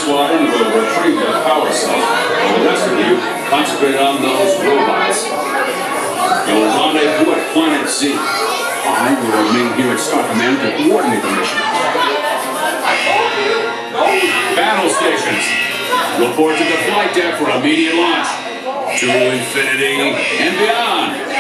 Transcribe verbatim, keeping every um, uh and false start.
Squadron will retrieve the power cell, while the rest of you concentrate on those robots. You'll rendezvous at Planet Z. I will remain here at Star Command to coordinate the mission. Battle stations. Report to the flight deck for immediate launch. To infinity and beyond.